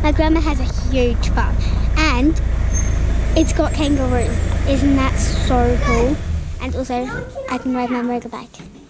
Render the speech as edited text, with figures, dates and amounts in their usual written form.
My grandma has a huge farm and it's got kangaroos. Isn't that so cool? And also, I can ride my motorbike.